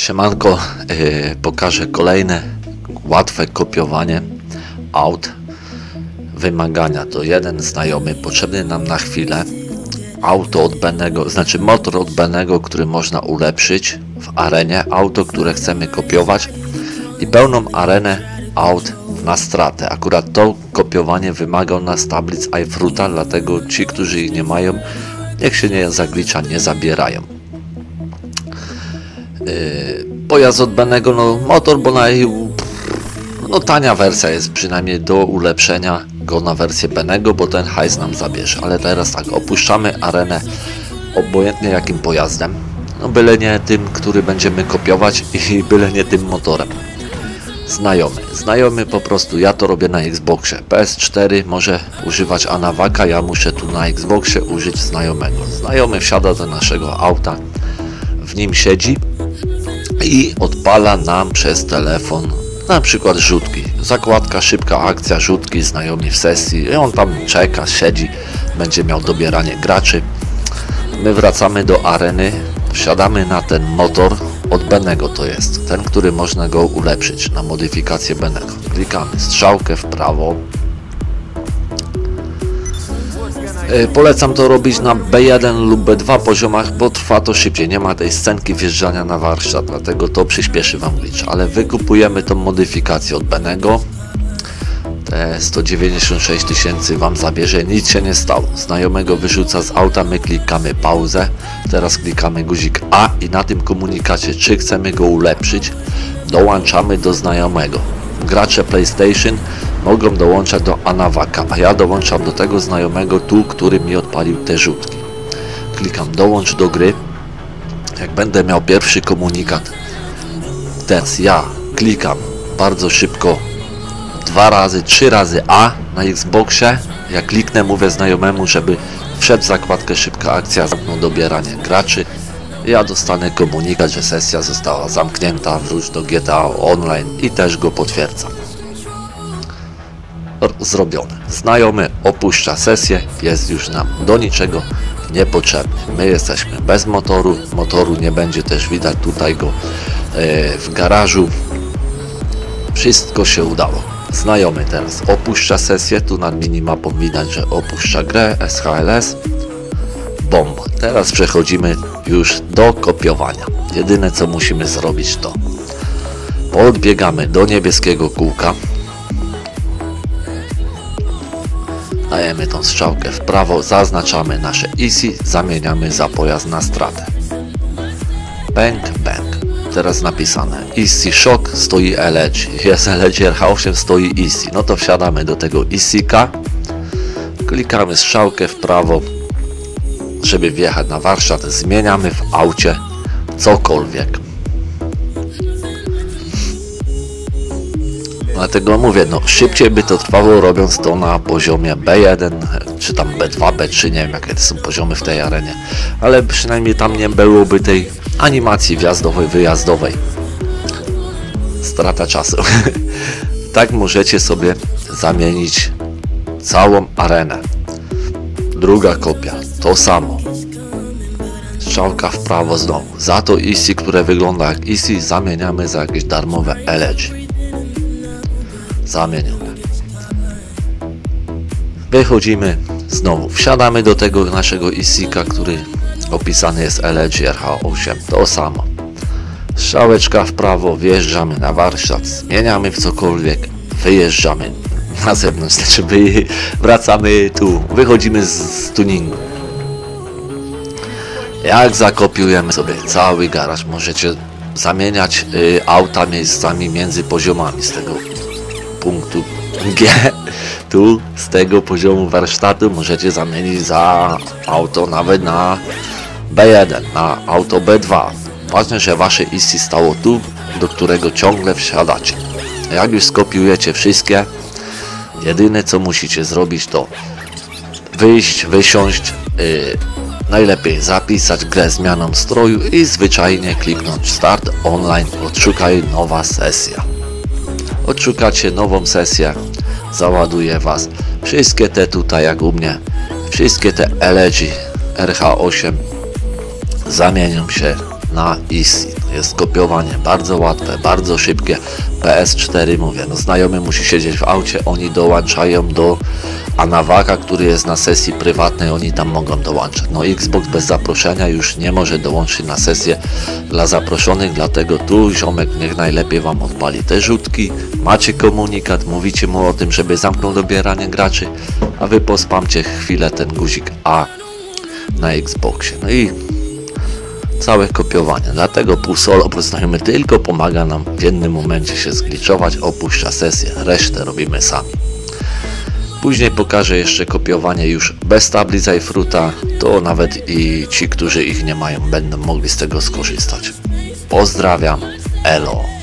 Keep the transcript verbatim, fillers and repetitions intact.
Siemanko, yy, pokażę kolejne łatwe kopiowanie aut. Wymagania to jeden znajomy, potrzebny nam na chwilę, auto od Benego, znaczy motor od Benego, który można ulepszyć w arenie, auto, które chcemy kopiować i pełną arenę aut na stratę. Akurat to kopiowanie wymaga od nas tablic iFruita, dlatego ci, którzy ich nie mają, niech się nie zaglicza, nie zabierają. Yy, pojazd od Benego, no motor, bo na no tania wersja jest przynajmniej do ulepszenia go na wersję Benego, bo ten hajs nam zabierze. Ale teraz tak, opuszczamy arenę obojętnie jakim pojazdem, no byle nie tym, który będziemy kopiować i byle nie tym motorem. Znajomy, znajomy po prostu, ja to robię na Xboxie, P S cztery może używać Anawaka, ja muszę tu na Xboxie użyć znajomego. Znajomy wsiada do naszego auta, w nim siedzi i odpala nam przez telefon na przykład rzutki, zakładka, szybka akcja, rzutki, znajomi w sesji i on tam czeka, siedzi, będzie miał dobieranie graczy. My wracamy do areny, wsiadamy na ten motor od Benego, to jest ten, który można go ulepszyć na modyfikację Benego. Klikamy strzałkę w prawo. Polecam to robić na B jeden lub B dwa poziomach, bo trwa to szybciej, nie ma tej scenki wjeżdżania na warsztat, dlatego to przyspieszy wam glitch, ale wykupujemy tą modyfikację od Benego. Te sto dziewięćdziesiąt sześć tysięcy wam zabierze, nic się nie stało. Znajomego wyrzuca z auta, my klikamy pauzę, teraz klikamy guzik A i na tym komunikacie, czy chcemy go ulepszyć, dołączamy do znajomego. Gracze PlayStation mogą dołączać do Anawaka, a ja dołączam do tego znajomego tu, który mi odpalił te rzutki. Klikam dołącz do gry. Jak będę miał pierwszy komunikat, teraz ja klikam bardzo szybko dwa razy, trzy razy A na Xboxie. Jak kliknę, mówię znajomemu, żeby wszedł w zakładkę szybka akcja, zamknął dobieranie graczy. Ja dostanę komunikat, że sesja została zamknięta, wróć do G T A Online i też go potwierdzam. Zrobione. Znajomy opuszcza sesję, jest już nam do niczego niepotrzebny. My jesteśmy bez motoru, motoru nie będzie też widać tutaj go e, w garażu. Wszystko się udało. Znajomy teraz opuszcza sesję, tu nad minimapą widać, że opuszcza grę, S H L S. Bomba. Teraz przechodzimy już do kopiowania. Jedyne co musimy zrobić to podbiegamy do niebieskiego kółka, dajemy tą strzałkę w prawo, zaznaczamy nasze E C, zamieniamy za pojazd na stratę. Bang, bang. Teraz napisane E C Shock, stoi L E G, jest L E G R H osiem, stoi E C. No to wsiadamy do tego E C-ka, klikamy strzałkę w prawo, żeby wjechać na warsztat, zmieniamy w aucie cokolwiek. Dlatego mówię, no szybciej by to trwało robiąc to na poziomie B jeden, czy tam B dwa, B trzy, nie wiem jakie to są poziomy w tej arenie, ale przynajmniej tam nie byłoby tej animacji wjazdowej, wyjazdowej. Strata czasu. Tak możecie sobie zamienić całą arenę. Druga kopia, to samo. Strzałka w prawo znowu. Za to E C, które wygląda jak E C, zamieniamy za jakieś darmowe L E G. Zamienione. Wychodzimy, znowu wsiadamy do tego naszego E C-ka, który opisany jest L E G R H osiem. To samo. Strzałeczka w prawo, wjeżdżamy na warsztat, zmieniamy w cokolwiek, wyjeżdżamy na zewnątrz, znaczy wracamy tu, wychodzimy z tuningu. Jak zakopiujemy sobie cały garaż, możecie zamieniać y, auta miejscami między poziomami z tego punktu G, tu z tego poziomu warsztatu możecie zamienić za auto nawet na B jeden, na auto B dwa. Ważne, że wasze E C stało tu, do którego ciągle wsiadacie. Jak już skopiujecie wszystkie, jedyne co musicie zrobić to wyjść, wysiąść, yy, najlepiej zapisać grę zmianą stroju i zwyczajnie kliknąć start online, odszukaj nowa sesja. Odszukacie nową sesję, załaduje was wszystkie te tutaj jak u mnie, wszystkie te L E G R H osiem zamienią się na E C. jest kopiowanie bardzo łatwe, bardzo szybkie. P S cztery mówię, no znajomy musi siedzieć w aucie, oni dołączają do Anawaka, który jest na sesji prywatnej, oni tam mogą dołączać. No Xbox bez zaproszenia już nie może dołączyć na sesję dla zaproszonych, dlatego tu ziomek niech najlepiej wam odpali te rzutki, macie komunikat, mówicie mu o tym, żeby zamknął dobieranie graczy, a wy pospamcie chwilę ten guzik A na Xboxie. No i całe kopiowanie, dlatego pół solo znajomy tylko pomaga nam w jednym momencie się zgliczować, opuszcza sesję, resztę robimy sami. Później pokażę jeszcze kopiowanie już bez tabli Zajfruta, to nawet i ci, którzy ich nie mają, będą mogli z tego skorzystać. Pozdrawiam, elo.